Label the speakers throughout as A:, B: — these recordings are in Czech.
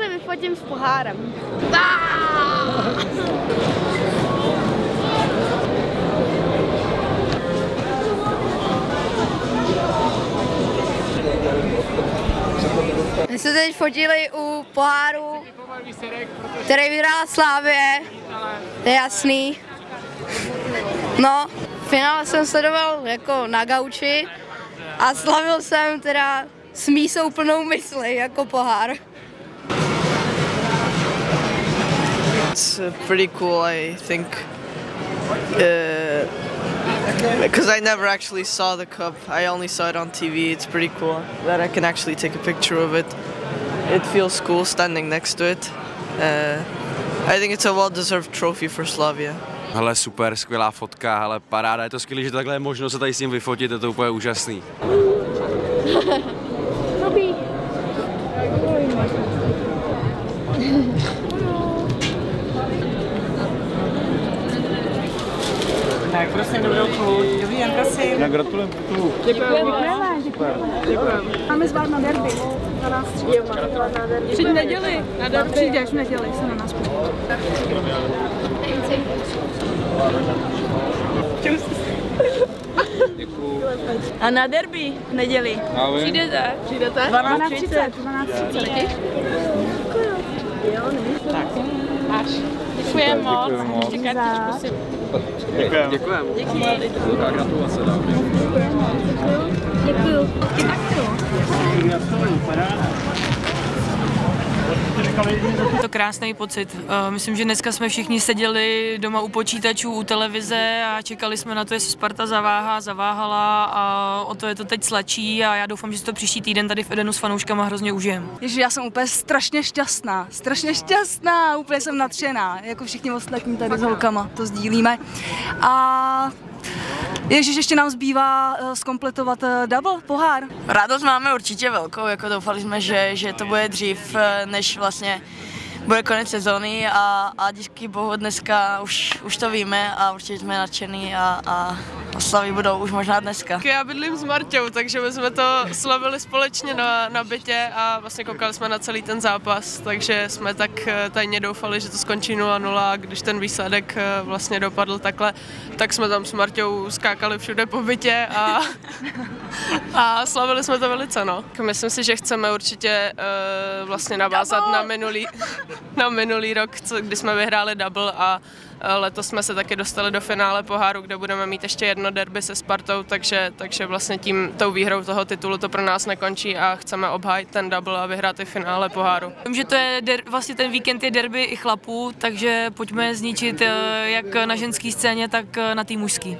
A: se vyfotím s pohárem.
B: My jsme teď fotili u poháru, který vyhrála Slavie, to je jasný. No, finále jsem sledoval jako na gauči a slavil jsem teda s mísou plnou mysli jako pohár.
C: It's pretty cool, I think, because I never actually saw the cup. I only saw it on TV. It's pretty cool that I can actually take a picture of it. It feels cool standing next to it. I think it's a well-deserved trophy for Slavia.
D: Hele, super, skvělá fotka, hele, paráda, je to skvělé, že takhle je možno se tady s ním vyfotit, je to úplně úžasný.
E: Tak prosím, dobrou chuť. Dobrý den, prosím.
F: Já gratulujem titulu.
E: Děkujeme. Máme zvát na derby. Na nás přijď v neděli. Na derby. Přijdeš v neděli, se na nás podívej.
G: A na derby v neděli. Přijdete?
E: Přijdete? 12:30. 12:30.
G: Tak. Až. Děkujeme moc. Ještě kartičku si.
D: Děkujeme.
G: Díky.
D: Gratulace.
A: Děkuju.
G: To krásný pocit. Myslím, že dneska jsme všichni seděli doma u počítačů, u televize a čekali jsme na to, jestli Sparta zaváhala a o to je to teď sladší a já doufám, že si to příští týden tady v Edenu s fanouškama hrozně užijem.
B: Ježiš, já jsem úplně strašně šťastná, úplně jsem nadšená, jako všichni ostatní tady s holkama, to sdílíme. A Ježiš, ještě nám zbývá zkompletovat double, pohár.
C: Radost máme určitě velkou, jako doufali jsme, že to bude dřív, než vlastně bude konec sezóny a díky bohu dneska už to víme a určitě jsme nadšený a oslavy budou už možná dneska.
H: Já bydlím s Marťou, takže my jsme to slavili společně na bytě a vlastně koukali jsme na celý ten zápas, takže jsme tak tajně doufali, že to skončí 0-0 a když ten výsledek vlastně dopadl takhle, tak jsme tam s Marťou skákali všude po bytě a slavili jsme to velice, no. Myslím si, že chceme určitě vlastně navázat na minulý rok, kdy jsme vyhráli double a letos jsme se taky dostali do finále poháru, kde budeme mít ještě jedno derby se Spartou, takže vlastně tou výhrou toho titulu to pro nás nekončí a chceme obhájit ten double a vyhrát i finále poháru.
G: Vím, že to je vlastně ten víkend je derby i chlapů, takže pojďme zničit jak na ženské scéně, tak na té mužské.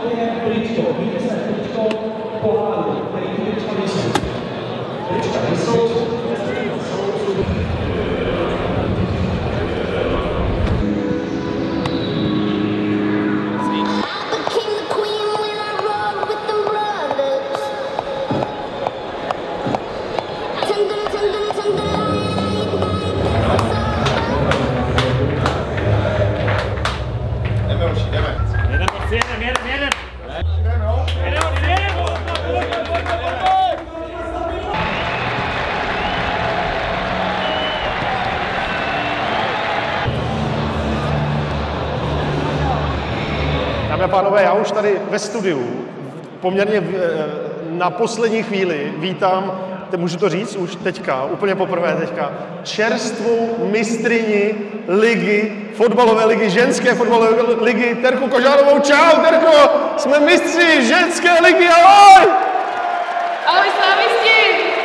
F: Dámy a pánové, já už tady ve studiu poměrně na poslední chvíli vítám, můžu to říct už teďka, úplně poprvé teďka, čerstvou mistryni ligy, fotbalové ligy, ženské fotbalové ligy, Terku Kožárovou. Čau, Terko, jsme mistři ženské ligy, ahoj!
H: Ahoj, slavisti!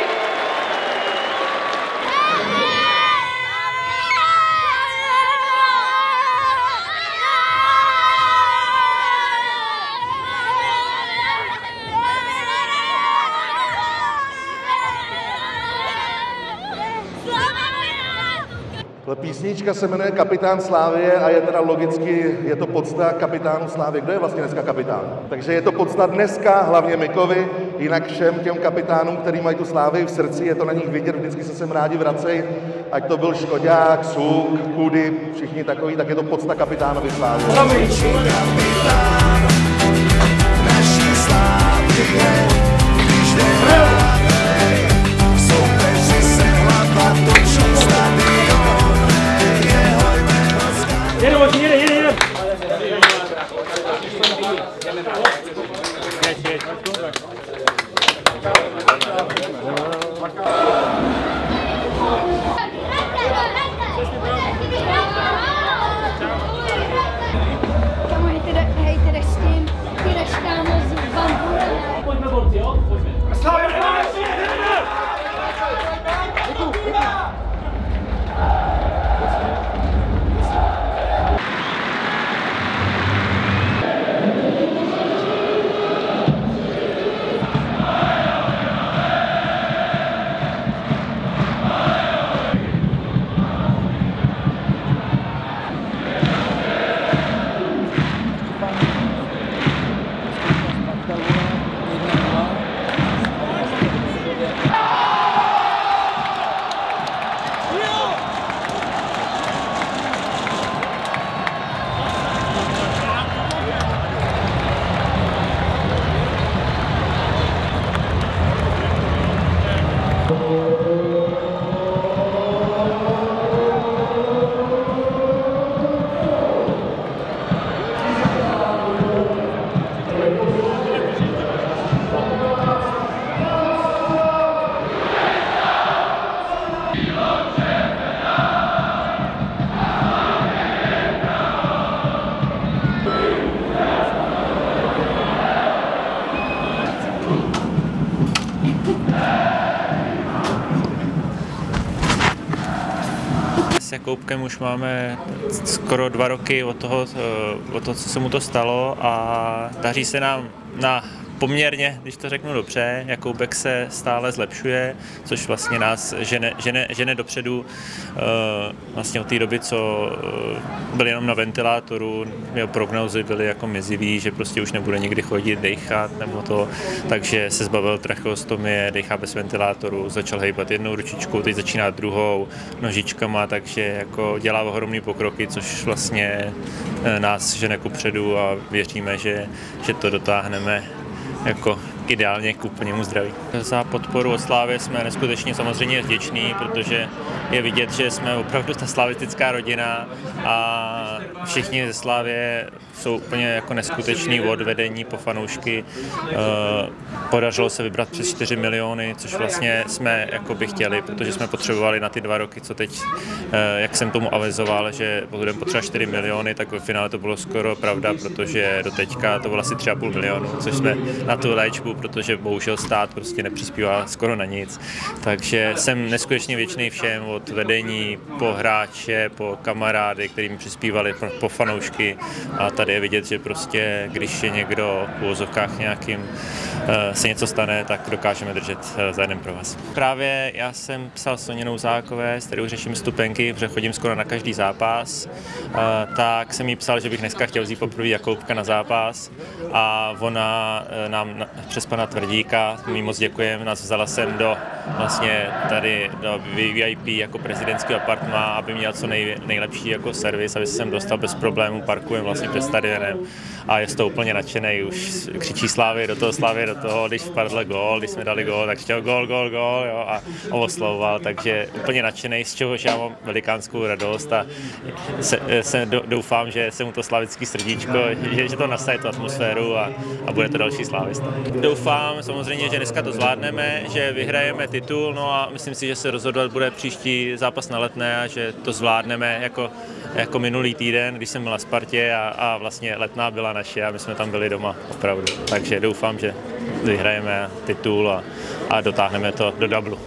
F: Písnička se jmenuje Kapitán Slávie a je teda logicky, je to podsta kapitánu Slávie. Kdo je vlastně dneska kapitán? Takže je to podsta dneska hlavně Mikovi, jinak všem těm kapitánům, kteří mají tu Slávii v srdci, je to na nich vidět, vždycky se sem rádi vracejí, ať to byl Škoďák, Suk, Kudy, všichni takový, tak je to podsta kapitánovi Slávie. Naší Slávie, když soupeři se hlava točí,
A: Jakoubkem už máme skoro 2 roky od toho, co se mu to stalo a daří se nám na poměrně, když to řeknu dobře, Jakoubek se stále zlepšuje, což vlastně nás žene dopředu. Vlastně od té doby, co byl jenom na ventilátoru, jeho prognózy byly jako mizivý, že prostě už nebude nikdy chodit, dejchat nebo to, takže se zbavil tracheostomie, dejchá bez ventilátoru, začal hejbat jednou ručičkou, teď začíná druhou, nožičkama, takže jako dělá ohromný pokroky, což vlastně nás žene kupředu a věříme, že to dotáhneme jako ideálně k úplnému zdraví. Za podporu od Slávy jsme neskutečně samozřejmě vděční, protože je vidět, že jsme opravdu ta slavistická rodina a všichni ze Slávě jsou úplně jako neskuteční od vedení po fanoušky. Podařilo se vybrat přes 4 miliony, což vlastně jsme jakoby chtěli, protože jsme potřebovali na ty 2 roky, co teď, jak jsem tomu avizoval, že budeme potřebovat 4 miliony, tak ve finále to bylo skoro pravda, protože do teďka to bylo asi 3,5 milionu, což jsme na tu léčbu, protože bohužel stát prostě nepřispívá skoro na nic. Takže jsem neskutečně vděčný všem od vedení po hráče, po kamarády, kterým přispívali, po fanoušky a tady je vidět, že prostě když je někdo v uvozovkách nějakým se něco stane, tak dokážeme držet za jeden pro vás. Právě já jsem psal Soně Nouzákové, s kterou řeším stupenky, protože chodím skoro na každý zápas, tak jsem jí psal, že bych dneska chtěl vzít poprvé Jakoubka na zápas a ona nám přes pana Tvrdíka, my moc děkujeme, nás vzala sem do vlastně tady do VIP jako prezidentského apartma, aby měl co nejlepší jako servis, aby se sem dostal bez problémů, parkujeme vlastně před stadionem a je z toho úplně nadšený, už křičí Slávy do toho, když vpadl gól, když jsme dali gól, tak chtěl gól, jo, a oslovoval, takže úplně nadšený, z čehož já mám velikánskou radost a doufám, že se mu to slavický srdíčko, že to nastaví tu atmosféru a bude to další slávista. Doufám samozřejmě, že dneska to zvládneme, že vyhrajeme titul, no a myslím si, že se rozhodovat bude příští zápas na Letné a že to zvládneme jako minulý týden, když jsem byl na Spartě a vlastně Letná byla naše a my jsme tam byli doma opravdu. Takže doufám, že vyhrajeme titul a dotáhneme to do dublu.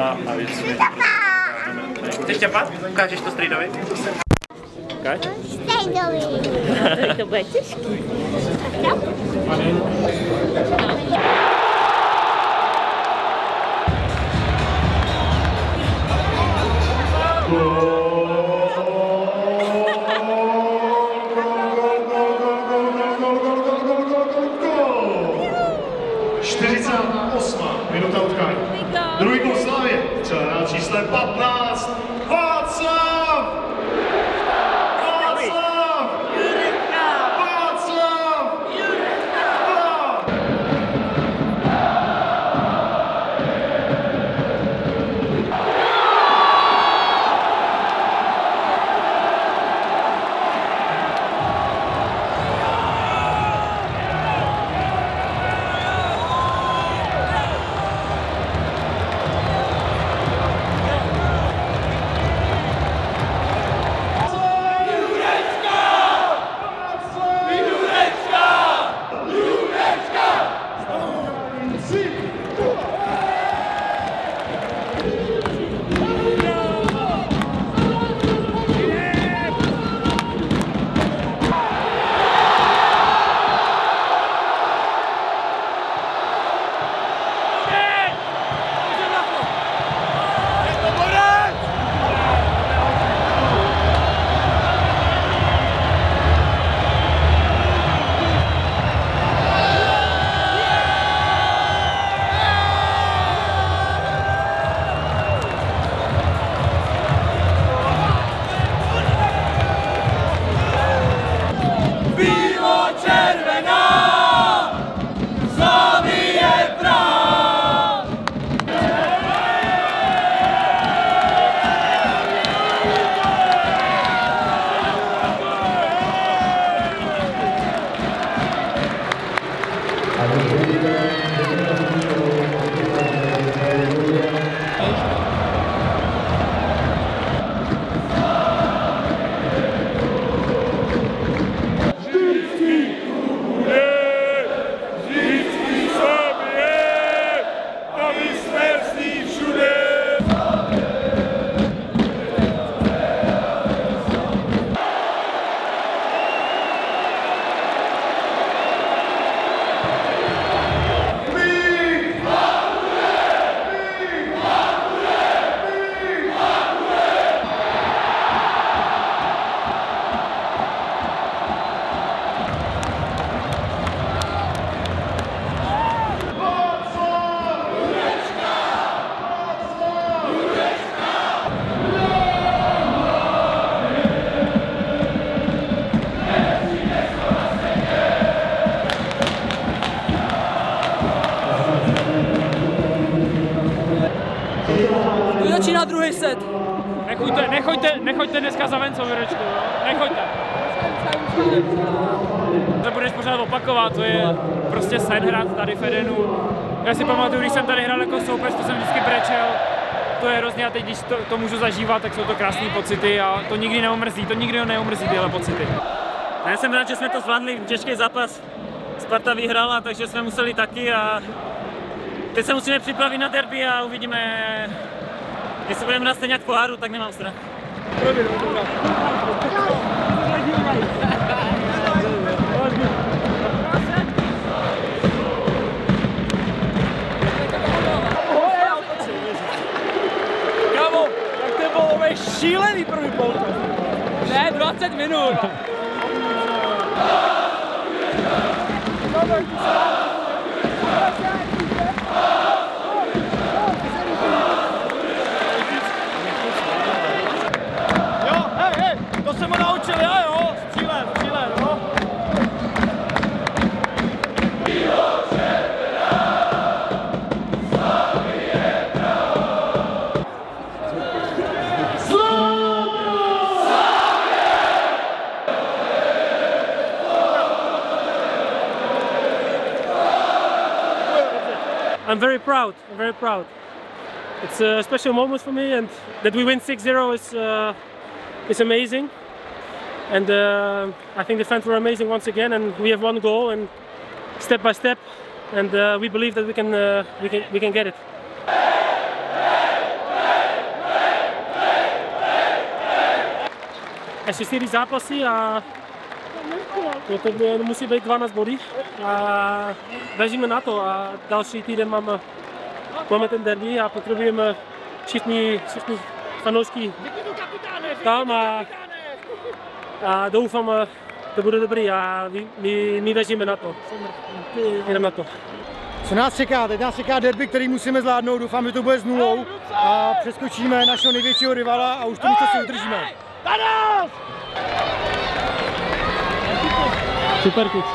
A: Chceš čapat? Ukážeš to strejdovi? Ukáž? Strejdovi. To bude těžký.
F: Minuta utkání. Druhý gól Slávy. Třeba číslem 15. Václav!
I: nechoďte dneska za Vencou, Jurečku, jo? Nechoďte. To budeš pořád opakovat, to je prostě sen hrát tady v Edenu. Já si pamatuju, když jsem tady hrál jako soupeř, to jsem vždycky brečel. To je hrozně a teď, když to můžu zažívat, tak jsou to krásné pocity a to nikdy neumrzí, tyhle pocity. Já jsem rád, že jsme to zvládli, těžký zápas. Sparta vyhrála, takže jsme museli taky a teď se musíme připravit na derby a uvidíme, jestli budeme hrát stejně jak v poháru, tak nemám strach.
J: Kámo, tak to bylo šílený první půl. Ne, 20 minut. To jsem ho naučil já, jo? Střílet, jo?
I: I'm very proud. It's a special moment for me, and that we win 6-0 is amazing. And I think the fans were amazing once again, and we have one goal, and step by step, and we believe that we can get it. Ještě 4 zápasy a to musí být 12 bodů a držíme na to a další týden máme ten derby a potřebujeme všichni fanoušky tam a doufám, to bude dobrý a my držíme na to. Jdeme na to.
K: Co nás čeká? Teď nás čeká derby, který musíme zvládnout. Doufám, že to bude s 0 a přeskočíme našeho největšího rivala a už to místo si udržíme.
I: Super, kluci.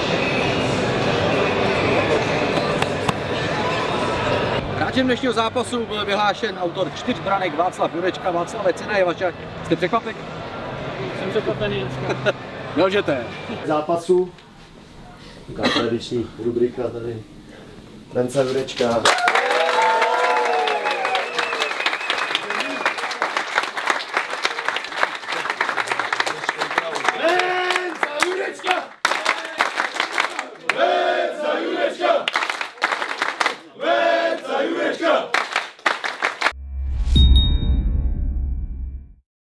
L: Hráčem dnešního zápasu byl vyhlášen autor 4 branek Václav Jurečka. Václave, cena je vaše. Jste překvapen?
I: Jsem překvapený dneska.
L: Nelžete.
F: Zápasu. Tradiční rubrika tady. Vence Jurečka.